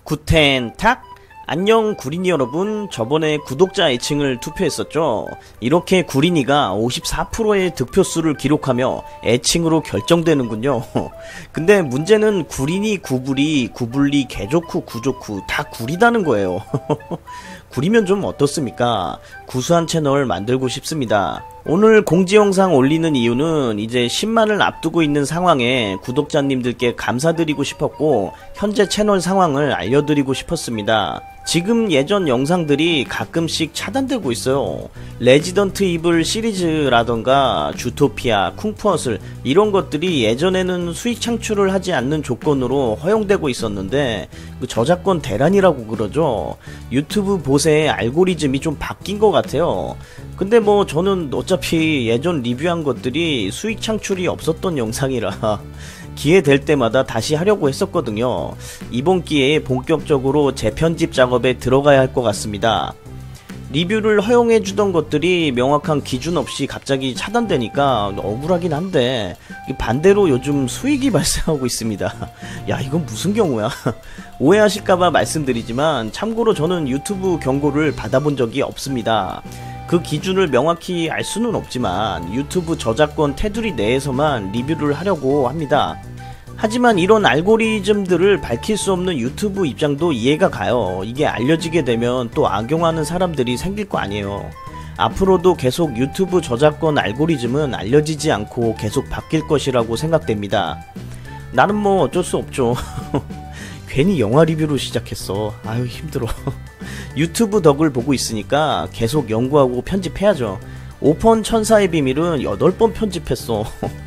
구텐탁! 안녕 구린이 여러분, 저번에 구독자 애칭을 투표했었죠. 이렇게 구린이가 54%의 득표수를 기록하며 애칭으로 결정되는군요. 근데 문제는 구린이, 구불이, 구불리, 개좋고 구좋고 다 구리다는 거예요. 구리면 좀 어떻습니까? 구수한 채널 만들고 싶습니다. 오늘 공지 영상 올리는 이유는 이제 10만을 앞두고 있는 상황에 구독자님들께 감사드리고 싶었고 현재 채널 상황을 알려드리고 싶었습니다. 지금 예전 영상들이 가끔씩 차단되고 있어요. 레지던트 이블 시리즈라던가 주토피아, 쿵푸어슬 이런 것들이 예전에는 수익 창출을 하지 않는 조건으로 허용되고 있었는데 그 저작권 대란이라고 그러죠. 유튜브 보세의 알고리즘이 좀 바뀐 것 같아요. 근데 뭐 저는 어차피 예전 리뷰한 것들이 수익 창출이 없었던 영상이라 기회 될 때마다 다시 하려고 했었거든요. 이번 기회에 본격적으로 재편집 작업에 들어가야 할 것 같습니다. 리뷰를 허용해주던 것들이 명확한 기준 없이 갑자기 차단되니까 억울하긴 한데 반대로 요즘 수익이 발생하고 있습니다. 야, 이건 무슨 경우야? 오해하실까봐 말씀드리지만 참고로 저는 유튜브 경고를 받아본 적이 없습니다. 그 기준을 명확히 알 수는 없지만 유튜브 저작권 테두리 내에서만 리뷰를 하려고 합니다. 하지만 이런 알고리즘들을 밝힐 수 없는 유튜브 입장도 이해가 가요. 이게 알려지게 되면 또 악용하는 사람들이 생길 거 아니에요. 앞으로도 계속 유튜브 저작권 알고리즘은 알려지지 않고 계속 바뀔 것이라고 생각됩니다. 나는 뭐 어쩔 수 없죠. 괜히 영화 리뷰로 시작했어. 아유 힘들어. 유튜브 덕을 보고 있으니까 계속 연구하고 편집해야죠. 오펀 천사의 비밀은 8번 편집했어.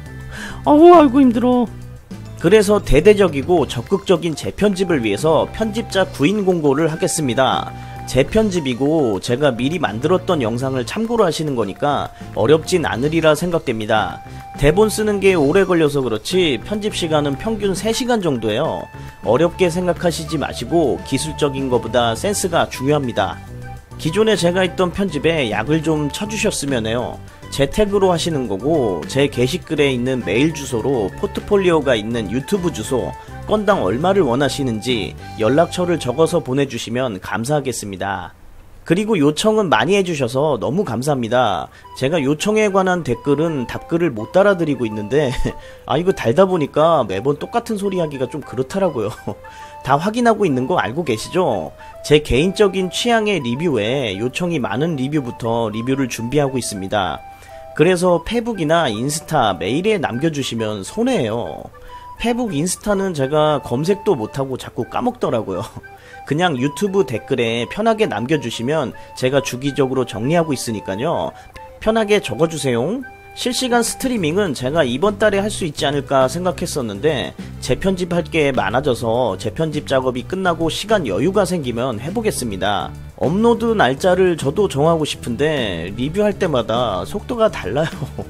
아이고 힘들어. 그래서 대대적이고 적극적인 재편집을 위해서 편집자 구인 공고를 하겠습니다. 재편집이고 제가 미리 만들었던 영상을 참고로 하시는 거니까 어렵진 않으리라 생각됩니다. 대본 쓰는 게 오래 걸려서 그렇지 편집 시간은 평균 3시간 정도예요. 어렵게 생각하시지 마시고 기술적인 것보다 센스가 중요합니다. 기존에 제가 했던 편집에 약을 좀 쳐주셨으면 해요. 재택으로 하시는 거고 제 게시글에 있는 메일 주소로 포트폴리오가 있는 유튜브 주소, 건당 얼마를 원하시는지 연락처를 적어서 보내주시면 감사하겠습니다. 그리고 요청은 많이 해주셔서 너무 감사합니다. 제가 요청에 관한 댓글은 답글을 못 달아드리고 있는데 이거 달다 보니까 매번 똑같은 소리 하기가 좀 그렇더라고요. 다 확인하고 있는 거 알고 계시죠? 제 개인적인 취향의 리뷰에 요청이 많은 리뷰부터 리뷰를 준비하고 있습니다. 그래서 페북이나 인스타, 메일에 남겨주시면 손해예요. 페북, 인스타는 제가 검색도 못하고 자꾸 까먹더라고요. 그냥 유튜브 댓글에 편하게 남겨주시면 제가 주기적으로 정리하고 있으니까요. 편하게 적어주세요. 실시간 스트리밍은 제가 이번 달에 할 수 있지 않을까 생각했었는데 재편집할 게 많아져서 재편집 작업이 끝나고 시간 여유가 생기면 해보겠습니다. 업로드 날짜를 저도 정하고 싶은데 리뷰할 때마다 속도가 달라요.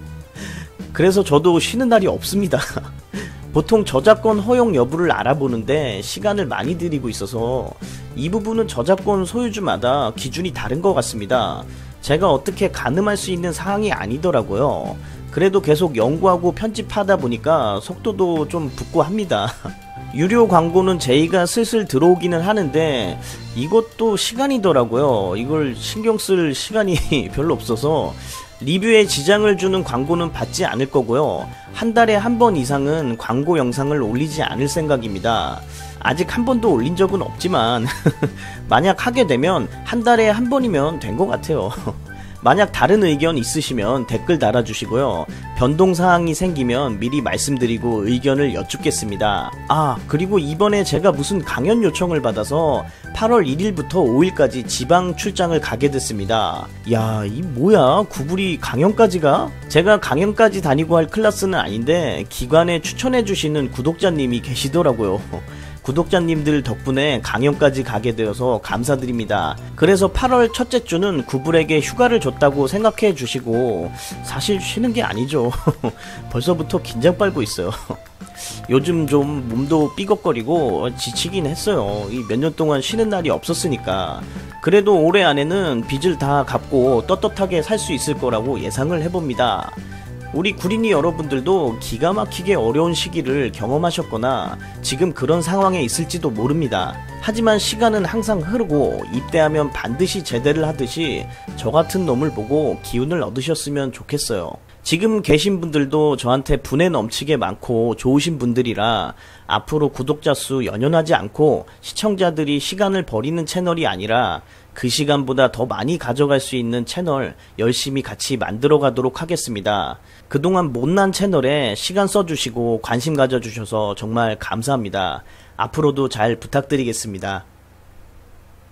그래서 저도 쉬는 날이 없습니다. 보통 저작권 허용 여부를 알아보는데 시간을 많이 들이고 있어서 이 부분은 저작권 소유주마다 기준이 다른 것 같습니다. 제가 어떻게 가늠할 수 있는 사항이 아니더라고요. 그래도 계속 연구하고 편집하다 보니까 속도도 좀 붙고 합니다. 유료 광고는 제의가 슬슬 들어오기는 하는데 이것도 시간이더라고요. 이걸 신경 쓸 시간이 별로 없어서 리뷰에 지장을 주는 광고는 받지 않을 거고요. 한 달에 한 번 이상은 광고 영상을 올리지 않을 생각입니다. 아직 한 번도 올린 적은 없지만 만약 하게 되면 한 달에 한 번이면 된 것 같아요. 만약 다른 의견 있으시면 댓글 달아주시고요. 변동사항이 생기면 미리 말씀드리고 의견을 여쭙겠습니다. 그리고 이번에 제가 무슨 강연 요청을 받아서 8월 1일부터 5일까지 지방 출장을 가게 됐습니다. 야, 이 뭐야? 구불이 강연까지 가? 제가 강연까지 다니고 할 클래스는 아닌데 기관에 추천해주시는 구독자님이 계시더라고요. 구독자님들 덕분에 강연까지 가게 되어서 감사드립니다. 그래서 8월 첫째 주는 구불에게 휴가를 줬다고 생각해 주시고 사실 쉬는 게 아니죠. 벌써부터 긴장 빨고 있어요. 요즘 좀 몸도 삐걱거리고 지치긴 했어요. 이 몇 년 동안 쉬는 날이 없었으니까. 그래도 올해 안에는 빚을 다 갚고 떳떳하게 살 수 있을 거라고 예상을 해봅니다. 우리 구린이 여러분들도 기가 막히게 어려운 시기를 경험하셨거나 지금 그런 상황에 있을지도 모릅니다. 하지만 시간은 항상 흐르고 입대하면 반드시 제대를 하듯이 저 같은 놈을 보고 기운을 얻으셨으면 좋겠어요. 지금 계신 분들도 저한테 분에 넘치게 많고 좋으신 분들이라 앞으로 구독자 수 연연하지 않고 시청자들이 시간을 버리는 채널이 아니라 그 시간보다 더 많이 가져갈 수 있는 채널 열심히 같이 만들어 가도록 하겠습니다. 그동안 못난 채널에 시간 써주시고 관심 가져주셔서 정말 감사합니다. 앞으로도 잘 부탁드리겠습니다.